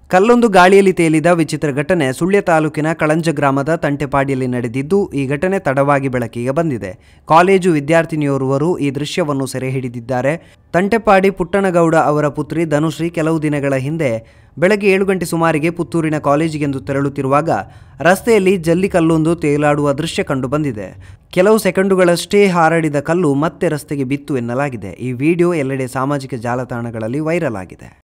ಕಲ್ಲೊಂದು ಗಾಳಿಯಲ್ಲಿ ತೇಲಿದ ವಿಚಿತ್ರ ಘಟನೆ ಸುಳ್ಯ ತಾಲೂಕಿನ ಕಳಂಜ ಗ್ರಾಮದ ತಂಟೆಪಾಡಿಯಲ್ಲಿ ನಡೆದಿದ್ದು, ಈ ಘಟನೆ ತಡವಾಗಿ ಬೆಳಕಿಗೆ ಬಂದಿದೆ. ಕಾಲೇಜು ವಿದ್ಯಾರ್ಥಿನಿಯೋರ್ವರು ಈ ದೃಶ್ಯವನ್ನು ಸೆರೆ ಹಿಡಿದಿದ್ದಾರೆ. ತಂಟೆಪಾಡಿ ಪುಟ್ಟಣಗೌಡ ಅವರ ಪುತ್ರಿ ಧನುಶ್ರೀ ಕೆಲವು ದಿನಗಳ ಹಿಂದೆ ಬೆಳಗ್ಗೆ 7 ಗಂಟೆ ಸುಮಾರಿಗೆ ಪುತ್ತೂರಿನ ಕಾಲೇಜಿಗೆಂದು ತೆರಳುತ್ತಿರುವಾಗ ರಸ್ತೆಯಲ್ಲಿ ಜಲ್ಲಿ ಕಲ್ಲೊಂದು ತೇಲಾಡುವ ದೃಶ್ಯ ಕಂಡು ಬಂದಿದೆ. ಕೆಲವು ಸೆಕೆಂಡುಗಳಷ್ಟೇ ಹಾರಾಡಿದ ಕಲ್ಲು ಮತ್ತೆ ರಸ್ತೆಗೆ ಬಿತ್ತು ಎನ್ನಲಾಗಿದೆ. ಈ ವಿಡಿಯೋ ಎಲ್ಲೆಡೆ ಸಾಮಾಜಿಕ ಜಾಲತಾಣಗಳಲ್ಲಿ ವೈರಲ್ ಆಗಿದೆ.